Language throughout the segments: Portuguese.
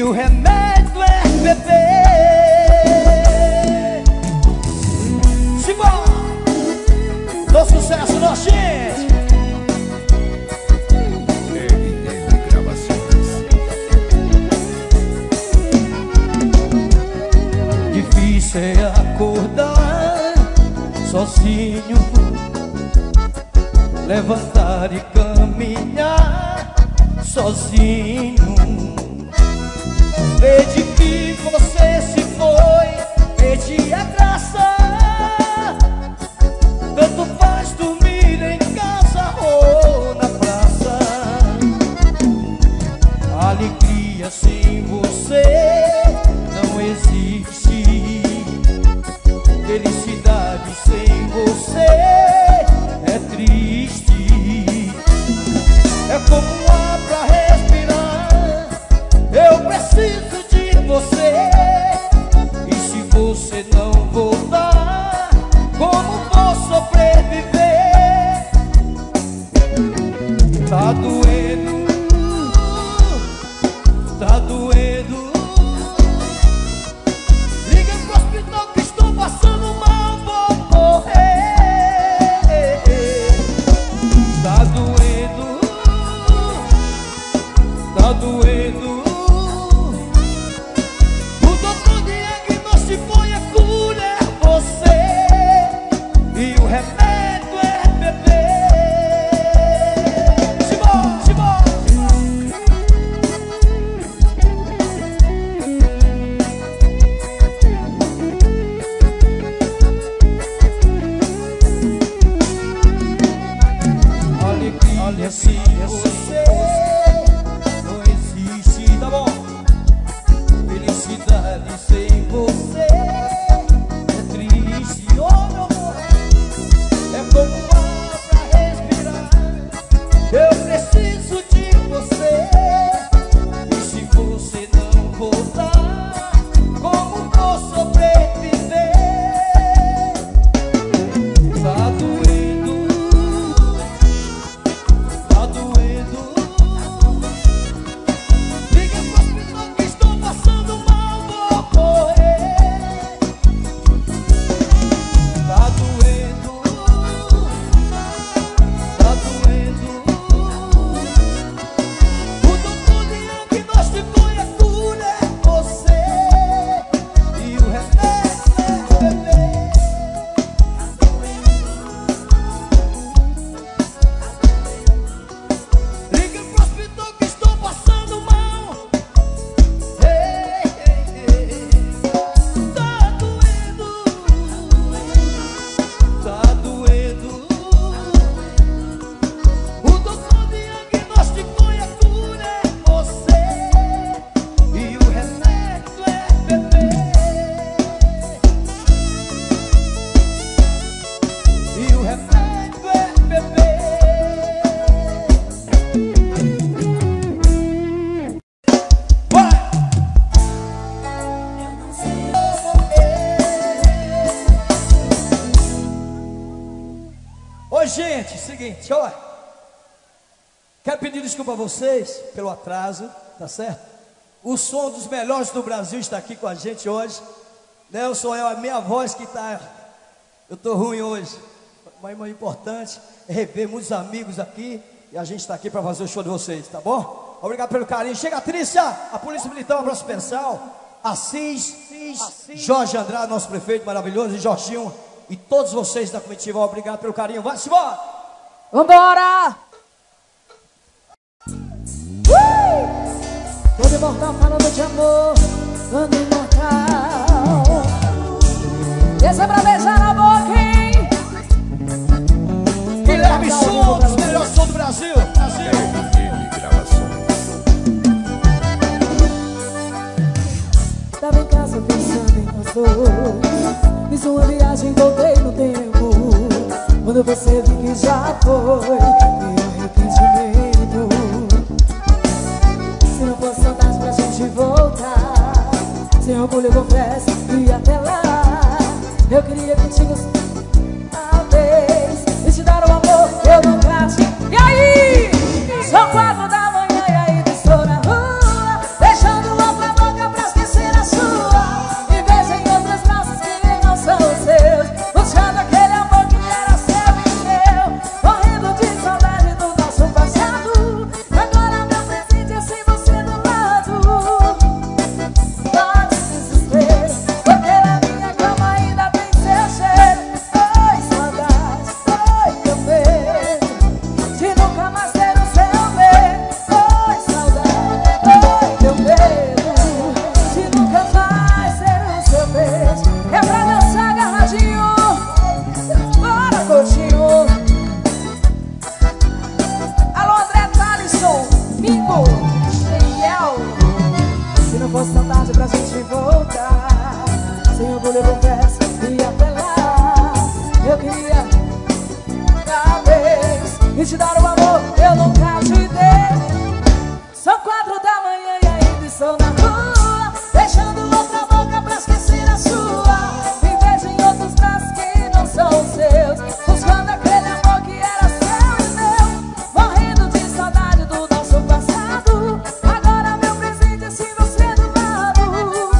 o remédio é beber. Simbora! Do sucesso, nossa gente! Difícil é acordar sozinho, levantar e caminhar sozinho. Desde que você se foi, perdi a graça. Tanto faz dormir em casa ou na praça. Alegria sem você não existe. Felicidade sem você é triste. É como um ar pra respirar. Eu preciso de você. E se você não voltar, como vou sobreviver? Tá doendo, tá doendo. Liga pro hospital que estou passando mal, vou morrer. Tá doendo, tá doendo. O doutor diagnosticou e a cura é você. E o remédio é beber. Simbora, simbora. Olha se você não existe, tá bom? Felicidade sem você é triste, oh meu amor. É como um ar pra respirar. Eu preciso de você. E se você não voltar, como vou sobreviver? Tá doendo, tá doendo. Liga pro hospital que estou passando mal, vou morrer. Tá doendo, tá doendo. O doutor diagnosticou e a cura é você. E o remédio é beber. Liga pro hospital que estou passando mal. Ei, ei, ei. Tá doendo, tá doendo. O doutor diagnosticou e a cura é você. E o remédio é beber. E o remédio é beber. Vai! Oi, gente, seguinte, olha. Quero pedir desculpa a vocês pelo atraso, tá certo? O som dos melhores do Brasil está aqui com a gente hoje. Não sou eu, a minha voz que tá. Eu tô ruim hoje. Mas o importante é rever muitos amigos aqui. E a gente está aqui para fazer o show de vocês, tá bom? Obrigado pelo carinho. Chega a Trícia, a Polícia Militar, um abraço especial. Assis, Jorge Andrade, nosso prefeito maravilhoso, e Jorginho. E todos vocês da comitiva, obrigado pelo carinho. Vai-se embora! Vambora! Todo imortal falando de amor, todo imortal. Esse é pra beijar na boca, hein? Guilherme Sondas, melhor som do Brasil. Tava em casa pensando em nós dois. Fiz uma viagem, voltei no tempo. Quando você vi que já foi, meu arrependimento. Se não fosse saudade pra gente voltar, sem orgulho eu confesso, e até lá eu queria contigo uma vez e te dar um amor que eu nunca tive. E aí? São 4 da manhã e ainda estou na rua, deixando o outro amor orgulho eu confesso e até lá eu queria talvez me te dar um amor eu nunca te dei. São 4 da manhã e ainda estou na rua, deixando outra boca pra esquecer a sua. Me vejo em outros braços que não são os seus, buscando aquele amor que era seu e meu, morrendo de saudade do nosso passado. Agora meu presente é se você do lado.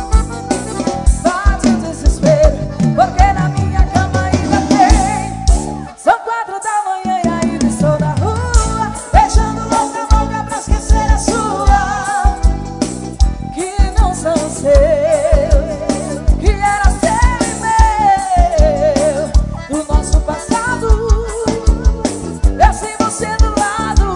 Bate o desespero, porque na minha cama ainda tem. São 4 da manhã e ainda estou na rua, deixando outra boca pra esquecer a sua, que não são os seus, que era seu e meu, do nosso passado. Eu sem você do lado.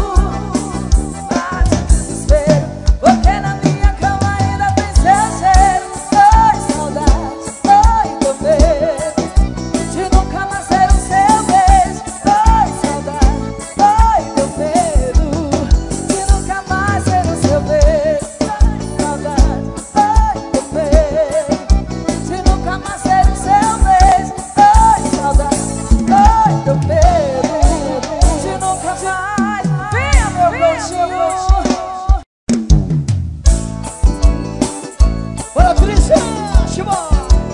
Bate o desespero, porque na minha cama ainda tem seu cheiro. Oi, saudade, oi, teu medo de nunca mais ser o seu beijo. Oi, saudade, oi, teu medo de nunca mais ser o seu beijo. Oi, saudade, oi, teu medo de nunca mais ser o seu beijo. Oi, saudade, oi, teu medo de nunca mais. Venha, meu gordinho. Bora, Cristian, Chimó.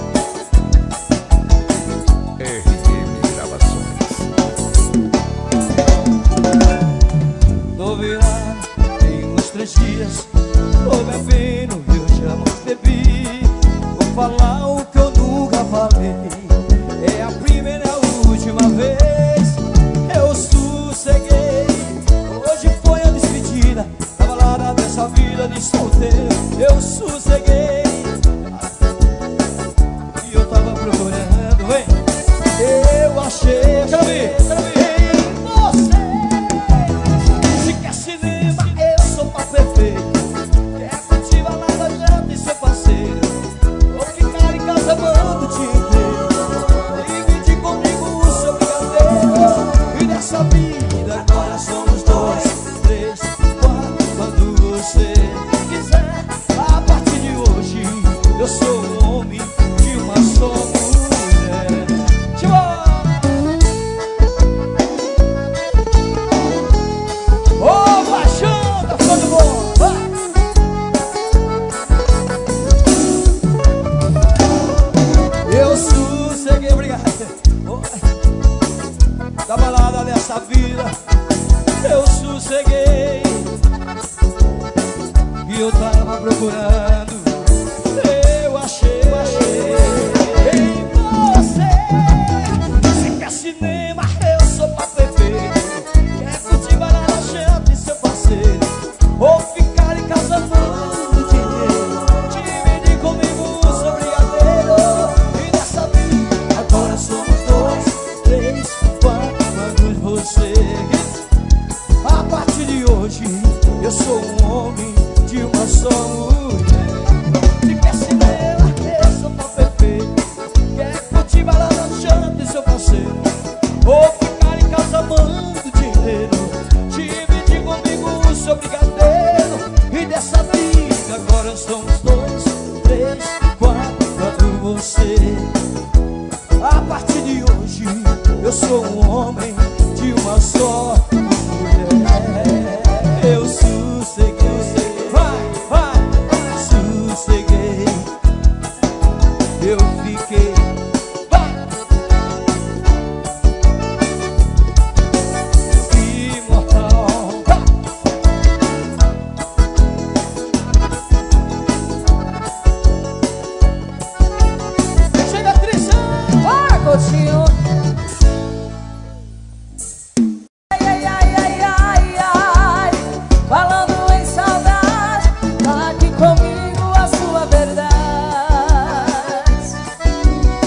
RM Gravações. Tô virado, tem uns 3 dias, tô bebendo e eu jamais bebi. Vou falar o que eu nunca falei, é a primeira e a última vez. Eu sosseguei, hoje foi a despedida da balada dessa vida de solteiro. Eu sosseguei, e eu tava procurando, hein? Eu achei, quero ver, em você. Se quer cinema, eu sou pra perfeito. Quer curtir balada, já tem seu parceiro. Vou ficar em casa amando o dia inteiro. Divide comigo o seu brigadeiro. E nessa vida agora somos 2, 3, 4. Quando você quiser, a partir de hoje eu sou um homem de uma só mulher. Ô, paixão, tá ficando bom. Vai. Eu sosseguei, obrigado. Da balada dessa vida, eu sosseguei. E eu tava procurando, eu achei em você. Se quer cinema, eu sou pra perfeito. Quer curtir balada, janta e seu parceiro. Ou ficar em casa amando dinheiro. Dividir comigo o seu brigadeiro. E nessa vida agora somos 2, 3, 4. Quando você quiser, a partir de hoje eu sou um homem de uma só mulher. Se quer cinema, eu sou pra perfeito. Quer curtir balada, janta e seu parceiro. Ou ficar em casa amando dinheiro. Dividir comigo o seu brigadeiro. E dessa vida agora somos 2, 3, 4. Quando você, a partir de hoje eu sou um homem de uma só mulher. Eu sosseguei, vai, sosseguei. Eu fiquei, imortal. Chega, Trisha. Bora, Coutinho. Ai, ai, ai, ai, ai. Falando em saudade, tá aqui comigo a sua verdade.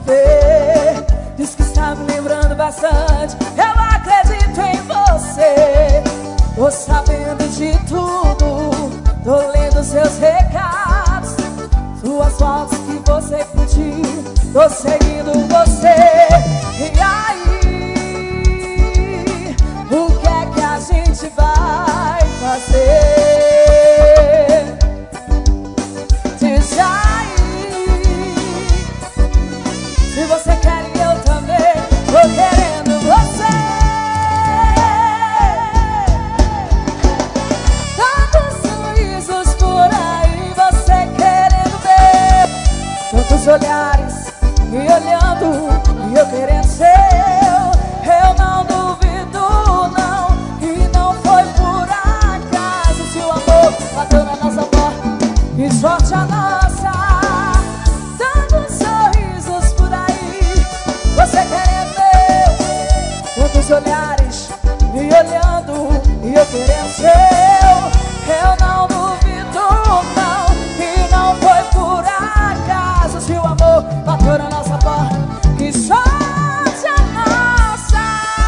ver. Diz que está me lembrando bastante. Eu acredito em você. Tô sabendo de tudo. Tô lendo seus recados, suas fotos que você curtiu. Tô seguindo você. E aí, o que é que a gente vai fazer? Diz aí, se você quer e eu também tô querendo você. Tantos sorrisos por aí, você querendo ver. Tantos olhares me olhando e eu querendo seu. Eu não duvido não, e não foi por acaso. Se o amor bateu na nossa porta, que sorte a nossa. Tantos sorrisos por aí, você querendo ver. Tantos olhares me olhando e eu querendo seu. Eu não duvido não, e não foi por acaso. Se o amor bateu na nossa porta, que sorte a nossa.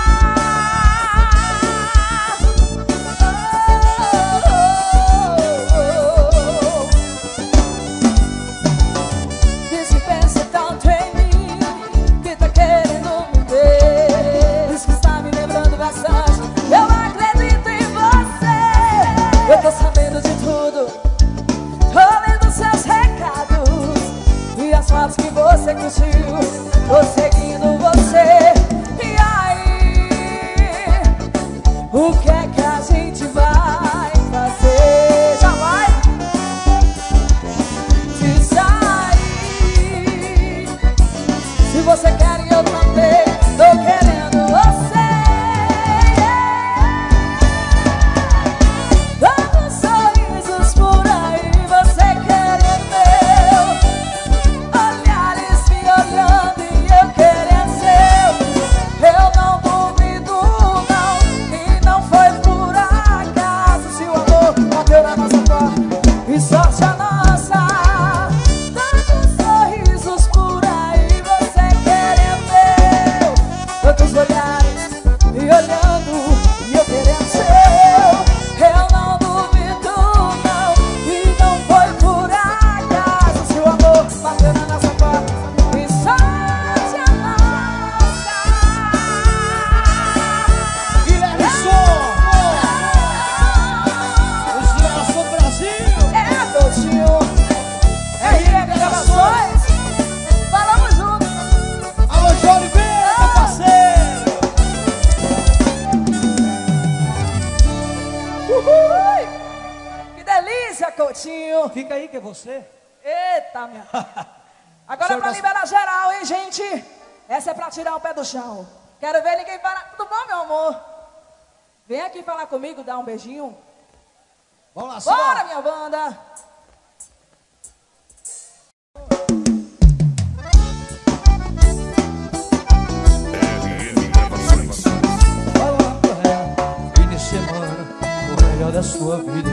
Diz que pensa tanto em mim, que tá querendo me ver. Diz que está me lembrando bastante. Eu acredito em você. Eu tô sabendo de tudo. Tô lendo seus recados e as fotos que você curtiu. Tô seguindo você. E aí, o que é que a gente vai fazer? Já vai? Diz aí, se você quer e eu também tô querendo você. Tantos sorrisos por aí, você querendo meu. Olhares me olhando e eu querendo seu. Eu não duvido não, e não foi por acaso. Se o amor bateu na nossa porta, e sorte a nossa. Tantos sorrisos por aí, você querendo meu. Tantos olhares me olhando e eu querendo seu. Eu não duvido não, e não foi por acaso. Se o amor bateu na nossa porta, e sorte a nossa. Guilherme Som, os Geração Brasil, É, Coutinho. RR Gravações. Falamos juntos. alô João Oliveira, meu parceiro. Uhul. Que delícia, Coutinho. Fica aí que é você. Eita, minha. Agora é Senhor, pra nós- liberar geral, hein, gente? Essa é pra tirar o pé do chão. Quero ver ninguém falar. Tudo bom, meu amor? Vem aqui falar comigo, dar um beijinho. Vamos lá, Bora, senhor. minha banda. RN Gravações. Fala pra ela, fim de semana, o melhor da sua vida.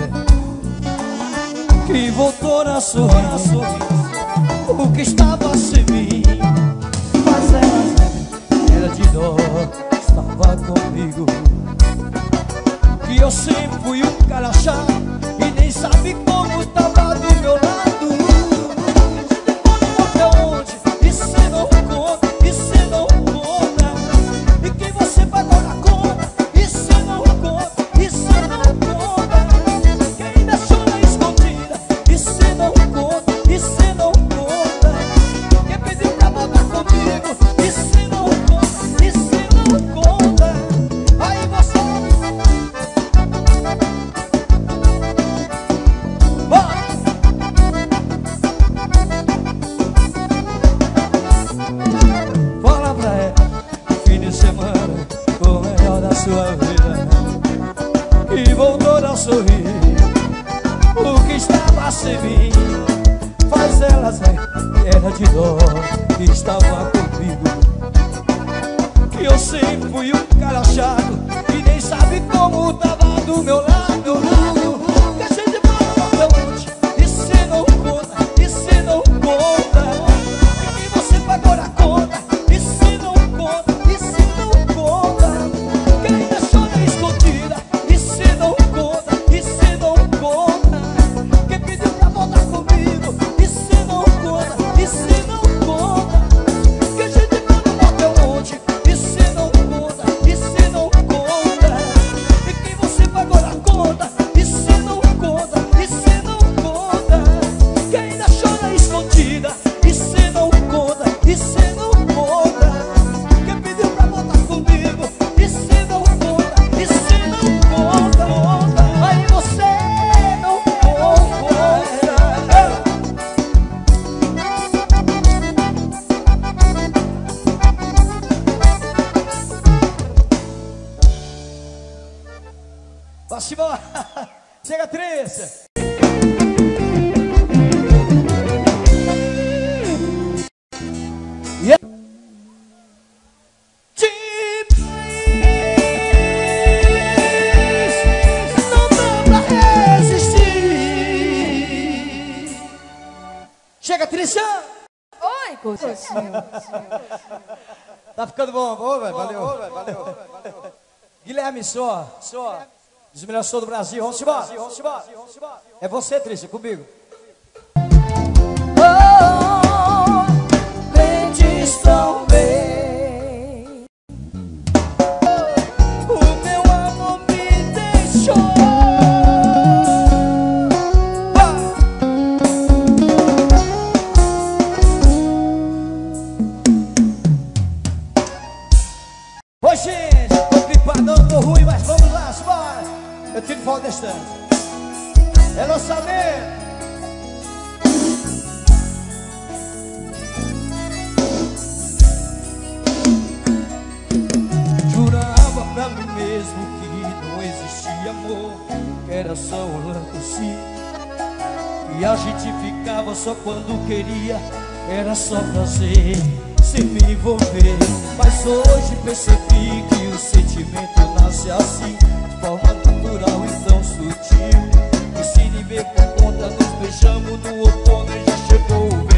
Que voltou a sorrir, o que estava sem mim. Mas ela era de dó, estava comigo. Que eu sempre fui um cara chato e nem sabe como tava do meu lado. Até onde? E cê não conta, e cê não conta. E que você pagou na conta, e cê não conta, e cê não conta. Que ainda chora escondida, e cê não conta, e cê não conta. Que pediu pra voltar comigo, e cê não conta, e cê não conta. Aí você fala pra ela, fim de semana, o melhor da sua vida. E voltou a sorrir, o que estava sem mim. Faz ela ver que era de dó, que estava comigo. Que eu sempre fui um cara chato e nem sabe como tava do meu lado. Que a gente fala até onde, e cê não conta, e cê não conta. E você pagou na conta. Vamos embora. Chega, Trícia. Yeah. Não dá pra resistir. Chega, Trícia. Oi, coxinha. Tá ficando bom, velho. Valeu. Guilherme Só. Dos melhores shows do Brasil. Vamos embora. É você, Trícia, comigo. Aprendes tão bem. O meu amor me deixou. Ô, gente, tô gripado, não tô ruim, mas vamos lá, bora. Eu tiro falta distante. É lançamento. Jurava pra mim mesmo que não existia amor, que era só um lance, e a gente ficava só quando queria, era só prazer, sem me envolver. Mas hoje percebi que o sentimento nasce assim, de forma natural e tão sutil, e se nem ver por conta nos beijamos no outono e já chegou o